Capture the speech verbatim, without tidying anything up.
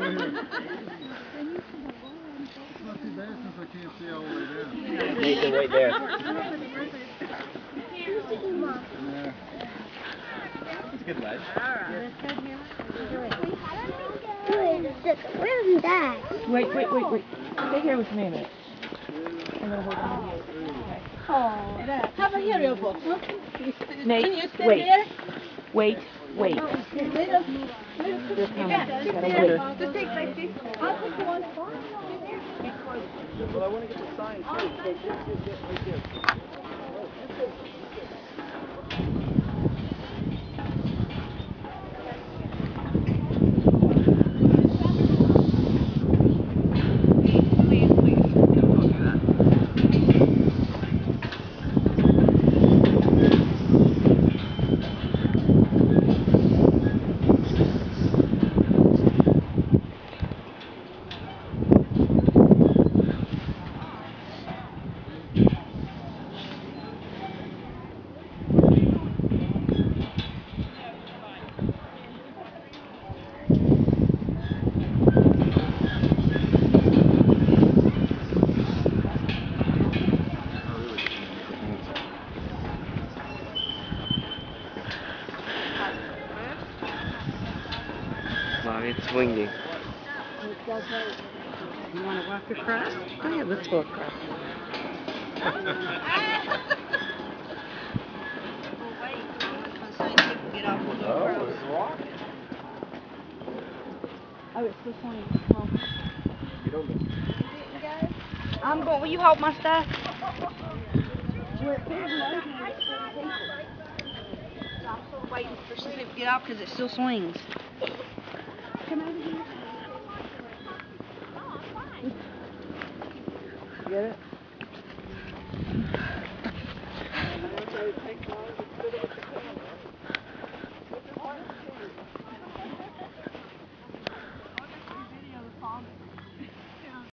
not too bad since I can't see all the way down. Nathan, wait there. Yeah. It's a good ledge. Where's Dad? Wait, wait, wait, wait. Stay here with me a minute. I'm gonna hold on to you. Okay. Oh, Dad. How about here, Yobo? Nate, Can you stay wait. there? Wait, wait. Little, little, They're coming. yeah, Gotta just wait. there. Just take like this. I'll take the one. Well, I want to get the sign too. So get, get, get right there. Mom, it's windy. You want to walk across? Go ahead, let's go across. Oh, it's rock. Oh, it's this one. You don't know. I'm going. Will you hold my stuff? I'm still waiting for Steve to get off because it still swings. Come over here. Get it?